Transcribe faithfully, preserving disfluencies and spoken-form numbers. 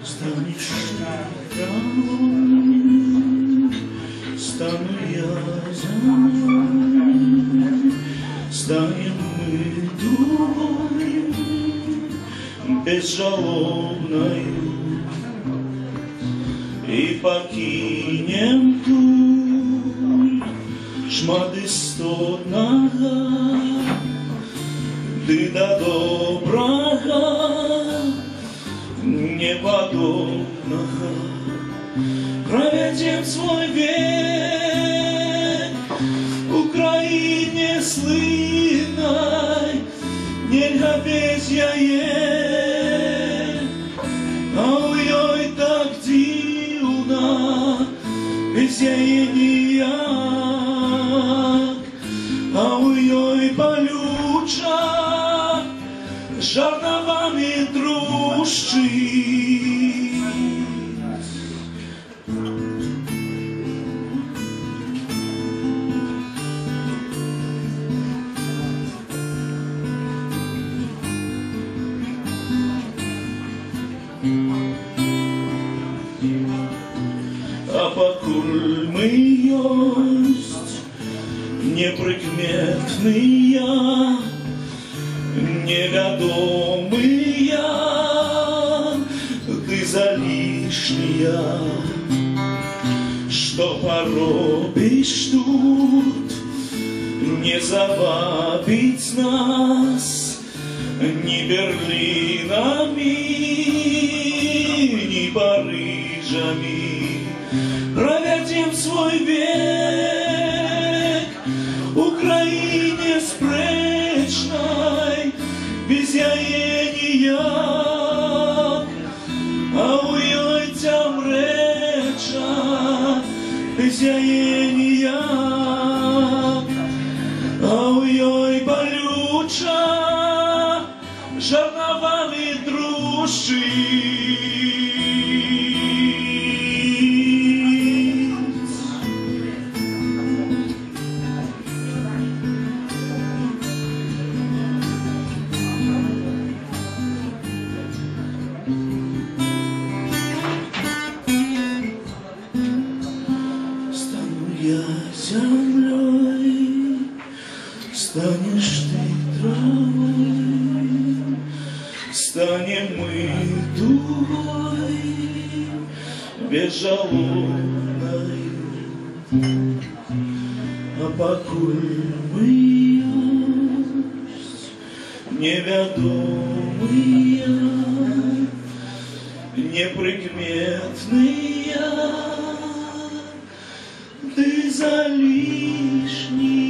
Станешь травой, стану я зимой, станем мы дугой безжалобною и покинем ту шматистотного, ты до доброго неподобного. Проведем свой век Украине слынной, нельзя без яе, а ой, так дивно, без яе ніяк, а ой, болюча, жарна вами трущить. А покуль мы есть неприкметные, неведомые, ты залишняя, что поробишь тут, не завабить нас ни Берлинами, ни Парижами. Проведем свой век Украине спречной, без яе ніяк, а уй тям реча, без яе ніяк, а уй болюча, жарна вами трущить. Я землей, станешь ты травой, станем мы дугой безжалобной, а покуль мы есть неведомые, неприкметные, ты залишний.